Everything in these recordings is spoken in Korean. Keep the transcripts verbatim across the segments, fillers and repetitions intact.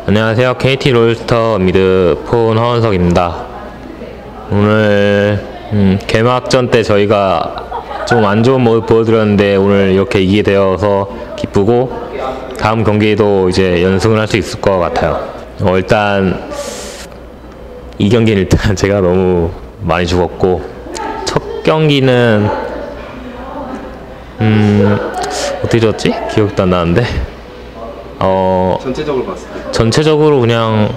안녕하세요. 케이티 롤스터 미드 폰 허원석입니다. 오늘 음, 개막전 때 저희가 좀 안 좋은 모습 보여드렸는데 오늘 이렇게 이기게 되어서 기쁘고 다음 경기에도 이제 연승을 할 수 있을 것 같아요. 어, 일단 이 경기는 일단 제가 너무 많이 죽었고 첫 경기는 음 어떻게 졌지? 기억도 안 나는데 어 전체적으로 봤을 때 전체적으로 그냥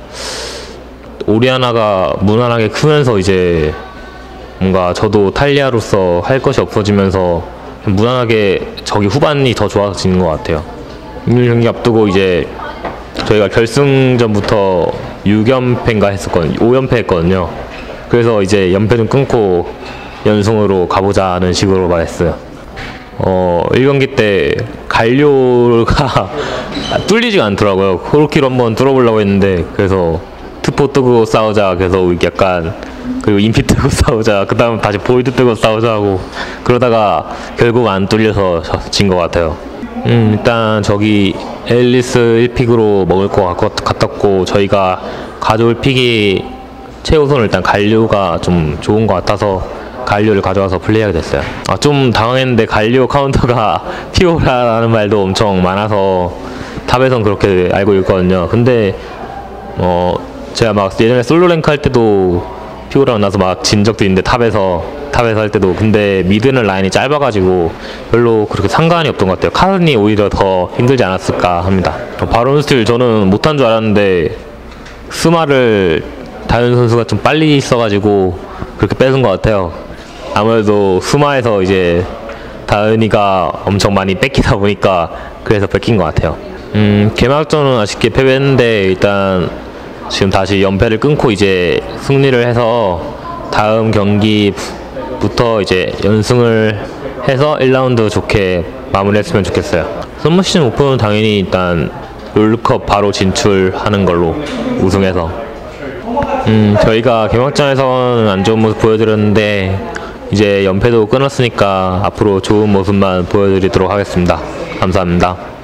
오리아나가 무난하게 크면서 이제 뭔가 저도 탈리아로서 할 것이 없어지면서 무난하게 저기 후반이 더 좋아지는 것 같아요. 일 경기 앞두고 이제 저희가 결승전부터 육 연패인가 했었거든요. 오 연패 했거든요. 그래서 이제 연패 좀 끊고 연승으로 가보자는 식으로 말했어요. 어, 일 경기 때 갈료가 뚫리지가 않더라고요. 코르키로 한번 뚫어보려고 했는데 그래서 트포 뜨고 싸우자 계속 약간 그리고 인피 뜨고 싸우자 그 다음 다시 보이드 뜨고 싸우자 하고 그러다가 결국 안 뚫려서 진 것 같아요. 음, 일단 저기 앨리스 일 픽으로 먹을 것 같았고 저희가 가져올 픽이 최우선 일단 갈료가 좀 좋은 것 같아서 갈료를 가져와서 플레이하게 됐어요. 아, 좀 당황했는데 갈료 카운터가 피오라라는 말도 엄청 많아서 탑에선 그렇게 알고 있거든요. 근데 어 제가 막 예전에 솔로 랭크 할 때도 피오라 나서 막 진 적도 있는데 탑에서 탑에서 할 때도 근데 미드는 라인이 짧아가지고 별로 그렇게 상관이 없던 것 같아요. 카른이 오히려 더 힘들지 않았을까 합니다. 바론 스틸 저는 못한 줄 알았는데 스마를 다현 선수가 좀 빨리 있어가지고 그렇게 뺏은 것 같아요. 아무래도 스마에서 이제 다은이가 엄청 많이 뺏기다 보니까 그래서 뺏긴 것 같아요. 음, 개막전은 아쉽게 패배했는데 일단 지금 다시 연패를 끊고 이제 승리를 해서 다음 경기부터 이제 연승을 해서 일 라운드 좋게 마무리했으면 좋겠어요. 썸머 시즌 목표는 당연히 일단 롤컵 바로 진출하는 걸로 우승해서 음, 저희가 개막전에서는 안 좋은 모습 보여드렸는데 이제 연패도 끊었으니까 앞으로 좋은 모습만 보여드리도록 하겠습니다. 감사합니다.